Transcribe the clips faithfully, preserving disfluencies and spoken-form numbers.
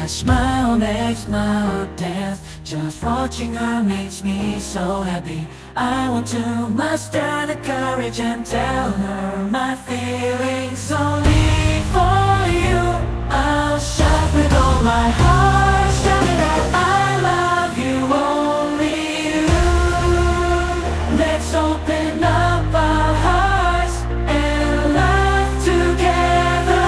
smile makes my death. Just watching her makes me so happy. I want to muster the courage and tell her my feelings. Only for you I'll shout with all my heart, shouting that I love you, only you. Let's open up our hearts and laugh together.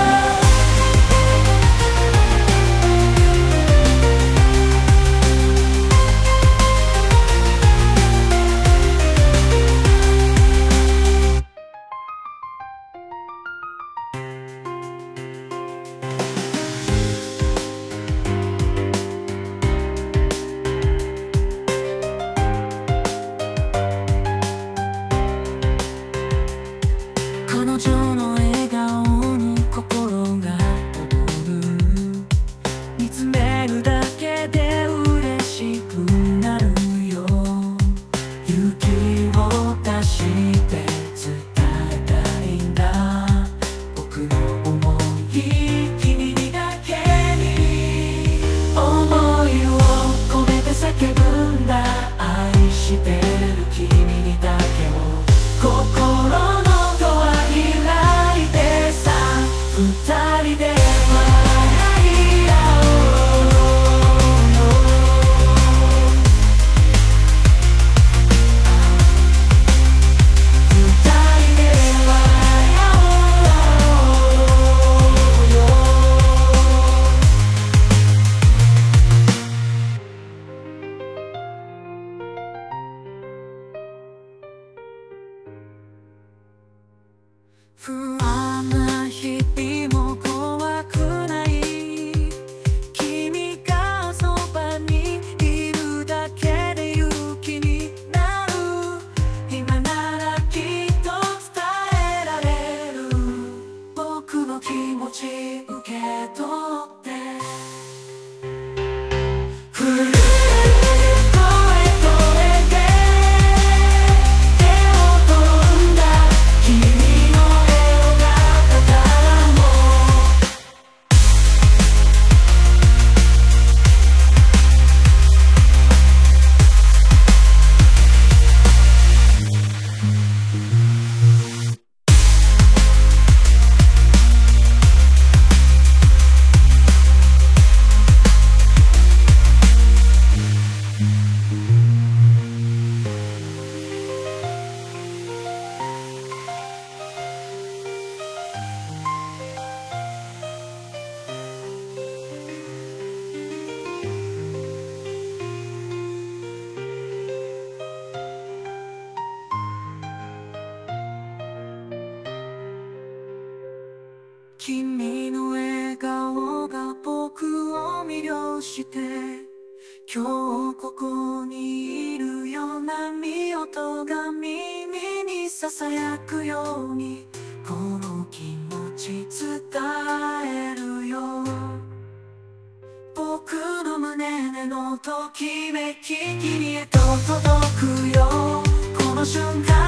彼女の笑顔に心が躍る。見つめるだけで嬉しくなるよ。勇気を出して伝えたいんだ。僕の想い君にだけに。想いを込めて叫ぶんだ。愛してる君にだけを。心の二人で笑い合おう。二人で笑い合おうよ。不安な日々も怖くない。君がそばにいるだけで勇気になる。今ならきっと伝えられる。僕の気持ち受け取って震える声声で手を取んだ。君の君の笑顔が僕を魅了して、今日ここにいるような見音が耳にささやくように、この気持ち伝えるよ。僕の胸でのときめき君へと届くよ。この瞬間